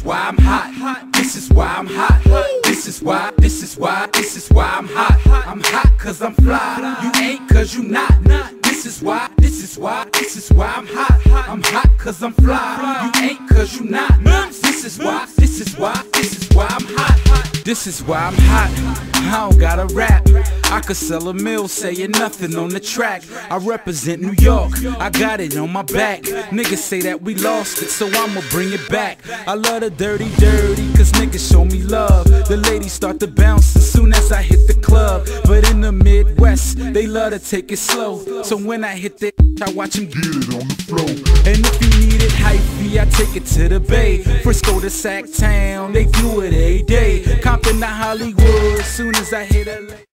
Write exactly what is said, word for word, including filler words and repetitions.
why I'm hot. This is why I'm hot. This is why, this is why, this is why I'm hot. I'm hot cause I'm fly. You ain't cause you not. This is why, this is why, this is why I'm hot. I'm hot cause I'm fly. You ain't cause you not. This is why, this is why, this is why I'm hot. This is why I'm hot. I don't gotta rap. I could sell a mill saying nothing on the track. I represent New York, I got it on my back. Niggas say that we lost it, so I'ma bring it back. I love the dirty dirty, cause niggas show me love. The ladies start to bounce as soon as I hit the club. But in the Midwest, they love to take it slow. So when I hit that, I watch them get it on the floor. And if you need it hypey, I take it to the Bay. Frisco to Sac Town, they do it every day. Compton to Hollywood, soon as I hit L A.